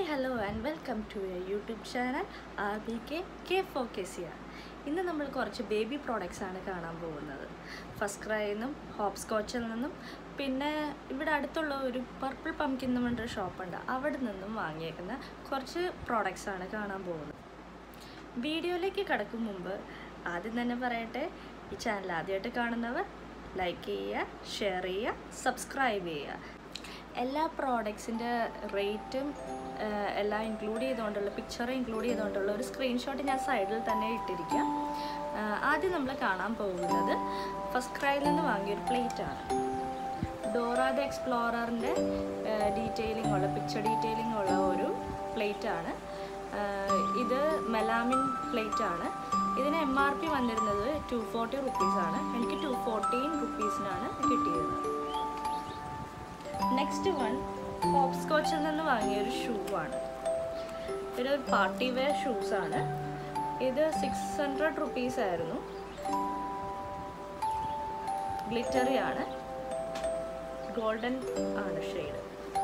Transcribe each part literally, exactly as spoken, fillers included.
hello and welcome to your YouTube channel R B K K four K C R. ഇന്ന് നമ്മൾ കുറച്ച് baby products ആണ് കാണാൻ പോകുന്നത്. ഫസ്റ്റ് ക്രൈയിൽ നിന്നും ഹോപ്പ് സ്കോച്ചിൽ നിന്നും പിന്നെ ഇവിടെ അടുത്തുള്ള ഒരു പർപ്പിൾ പംകിൻ എന്ന് പറഞ്ഞൊരു ഷോപ്പുണ്ട്, അവിടെ നിന്നും വാങ്ങിയേക്കുന്ന കുറച്ച് പ്രോഡക്ട്സ് ആണ് കാണാൻ പോകുന്നത്. വീഡിയോയിലേക്ക് കടക്കും മുമ്പ് ആദ്യം തന്നെ പറയട്ടെ, ഈ ചാനൽ ആദ്യമായിട്ട് കാണുന്നവർ ലൈക്ക് ചെയ്യുക, ഷെയർ ചെയ്യുക, സബ്സ്ക്രൈബ് ചെയ്യുക. എല്ലാ പ്രോഡക്ട്സിൻ്റെ റേറ്റും എല്ലാം ഇൻക്ലൂഡ് ചെയ്തുകൊണ്ടുള്ള പിക്ചർ ഇൻക്ലൂഡ് ചെയ്തുകൊണ്ടുള്ള ഒരു സ്ക്രീൻഷോട്ട് ഞാൻ സൈഡിൽ തന്നെ ഇട്ടിരിക്കാം. ആദ്യം നമ്മൾ കാണാൻ പോകുന്നത് ഫസ്റ്റ് ക്രൈയിൽ നിന്ന് വാങ്ങിയൊരു പ്ലേറ്റാണ്. ഡോറ ദ എക്സ്പ്ലോററിൻ്റെ ഡീറ്റെയിലിംഗ് ഉള്ള പിക്ചർ ഡീറ്റെയിലിംഗ് ഉള്ള ഒരു പ്ലേറ്റാണ്. ഇത് മെലാമിൻ പ്ലേറ്റാണ്. ഇതിന് എം ആർ പി വന്നിരുന്നത് ടു ഫോർട്ടി റുപ്പീസാണ്. എനിക്ക് ടു ഫോർട്ടീൻ റുപ്പീസിനാണ് കിട്ടിയത്. നെക്സ്റ്റ് വൺ ഹോപ്പ് സ്കോച്ചിൽ നിന്ന് വാങ്ങിയൊരു ഷൂ ആണ്. ഒരു പാർട്ടി വെയർ ഷൂസാണ്. ഇത് സിക്സ് ഹൺഡ്രഡ് റുപ്പീസ് ആയിരുന്നു. ഗ്ലിറ്ററി ആണ്, ഗോൾഡൻ ആണ് ഷെയ്ഡ്.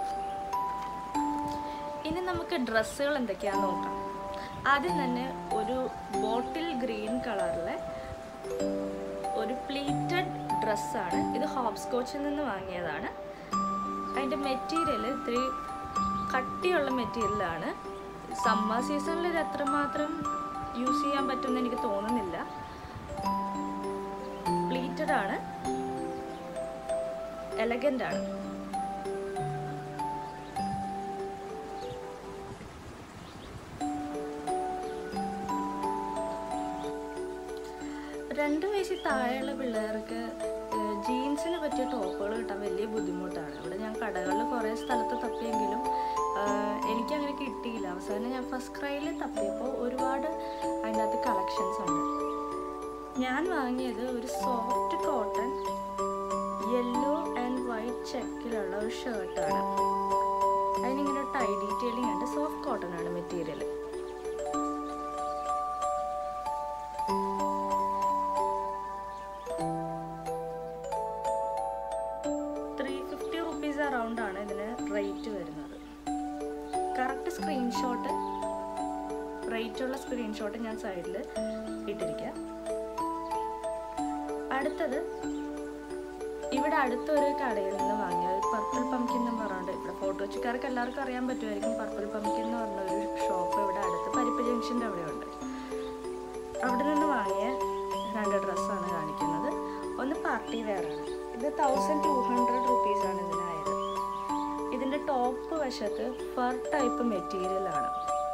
ഇനി നമുക്ക് ഡ്രസ്സുകൾ എന്തൊക്കെയാണെന്ന് നോക്കാം. ആദ്യം തന്നെ ഒരു ബോട്ടിൽ ഗ്രീൻ കളറിലെ ഒരു പ്ലീറ്റഡ് ഡ്രസ്സാണ്. ഇത് ഹോപ്പ് സ്കോച്ചിൽ നിന്ന് വാങ്ങിയതാണ്. അതിൻ്റെ മെറ്റീരിയൽ ഇത്തിരി കട്ടിയുള്ള മെറ്റീരിയലാണ്. സമ്മർ സീസണിൽ ഇത് എത്രമാത്രം യൂസ് ചെയ്യാൻ പറ്റുമെന്ന് എനിക്ക് തോന്നുന്നില്ല. പ്ലീറ്റഡ് ആണ്, എലഗൻ്റ് ആണ്. രണ്ട് വയസ്സിൽ താഴെയുള്ള പിള്ളേർക്ക് ജീൻസിന് പറ്റിയ ടോപ്പുകൾ കിട്ടാൻ വലിയ ബുദ്ധിമുട്ടാണ്. ഇവിടെ ഞാൻ കടകളിൽ കുറേ സ്ഥലത്ത് തപ്പിയെങ്കിലും എനിക്കങ്ങനെ കിട്ടിയില്ല. അവസാനം ഞാൻ ഫസ്റ്റ് ക്രൈയിൽ തപ്പിയപ്പോൾ ഒരുപാട് അതിൻ്റെ അകത്ത് കളക്ഷൻസ് ഉണ്ട്. ഞാൻ വാങ്ങിയത് ഒരു soft cotton yellow and white ചെക്കിലുള്ള ഒരു ഷർട്ടാണ്. അതിനിങ്ങനെ ടൈ ഡീറ്റെയിലിംഗ് ഉണ്ട്. സോഫ്റ്റ് കോട്ടൺ ആണ് മെറ്റീരിയൽ. അറൗണ്ട് ആണ് ഇതിന് റേറ്റ് വരുന്നത്. കറക്റ്റ് സ്ക്രീൻഷോട്ട് റേറ്റുള്ള സ്ക്രീൻഷോട്ട് ഞാൻ സൈഡിൽ ഇട്ടിരിക്കാം. അടുത്തത് ഇവിടെ അടുത്തൊരു കടയിൽ നിന്ന് വാങ്ങിയത് പർപ്പിൾ പംകിൻ എന്ന് പറഞ്ഞിട്ട്, ഇവിടെ ഫോട്ടോ വെച്ചിക്കാർക്ക് എല്ലാവർക്കും അറിയാൻ പറ്റുമായിരിക്കും. പർപ്പിൾ പംകിൻ എന്ന് പറഞ്ഞ ഒരു ഷോപ്പ് ഇവിടെ അടുത്ത് പരിപ്പ് ജംഗ്ഷൻ്റെ അവിടെയുണ്ട്. അവിടെ നിന്ന് വാങ്ങിയ രണ്ട് ഡ്രസ്സാണ് കാണിക്കുന്നത്. ഒന്ന് പാർട്ടി വെയർ ആണ്. ഇത് തൗസൻഡ് ടു ഹൺഡ്രഡ് റുപ്പീസാണ് ഇതിനായത്. ഇതിൻ്റെ ടോപ്പ് വശത്ത് ഫർ ടൈപ്പ് മെറ്റീരിയലാണ്.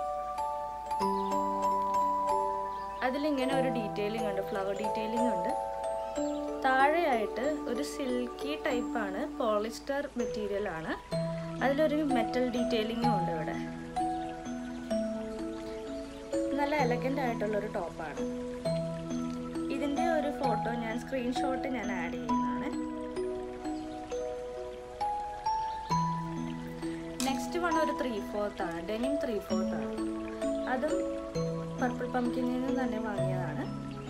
അതിലിങ്ങനെ ഒരു ഡീറ്റെയിലിംഗ് ഉണ്ട്, ഫ്ലവർ ഡീറ്റെയിലിംഗ് ഉണ്ട്. താഴെയായിട്ട് ഒരു സിൽക്കി ടൈപ്പാണ്, പോളിസ്റ്റർ മെറ്റീരിയലാണ്. അതിലൊരു മെറ്റൽ ഡീറ്റെയിലിംഗും ഉണ്ട്. ഇവിടെ നല്ല എലഗൻ്റ് ആയിട്ടുള്ളൊരു ടോപ്പാണ്. ഇതിൻ്റെ ഒരു ഫോട്ടോ ഞാൻ സ്ക്രീൻഷോട്ട് ഞാൻ ആഡ് ചെയ്യുന്നതാണ്. നെക്സ്റ്റ് വൺ ഒരു ത്രീ ഫോർത്ത് ആണ്, ഡെനിം ത്രീ ഫോർത്ത് ആണ്. അതും പർപ്പിൾ പംകിനിൽ നിന്ന് തന്നെ വാങ്ങിയതാണ്.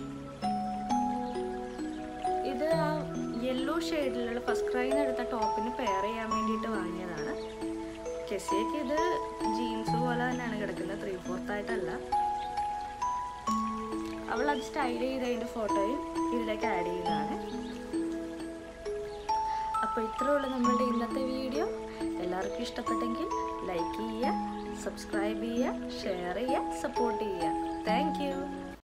ഇത് ആ യെല്ലോ ഷെയ്ഡിലുള്ള ഫസ്റ്റ് ക്രൈയിൽ നിന്ന് എടുത്ത ടോപ്പിന് പെയർ ചെയ്യാൻ വേണ്ടിയിട്ട് വാങ്ങിയതാണ്. കെസിയക്ക് ഇത് ജീൻസ് പോലെ തന്നെയാണ് കിടക്കുന്നത്, ത്രീ ഫോർത്ത് ആയിട്ടല്ല. അവൾ അത് സ്റ്റൈൽ ചെയ്ത് അതിൻ്റെ ഫോട്ടോയും ഇതിലേക്ക് ആഡ് ചെയ്യുന്നതാണ്. അപ്പോൾ ഇത്രയേ ഉള്ളൂ നമ്മളുടെ ഇന്നത്തെ വീഡിയോ. എല്ലാവർക്കും ഇഷ്ടപ്പെട്ടെങ്കിൽ ലൈക്ക് ചെയ്യുക, സബ്സ്ക്രൈബ് ചെയ്യുക, ഷെയർ ചെയ്യുക, സപ്പോർട്ട് ചെയ്യുക. Thank U.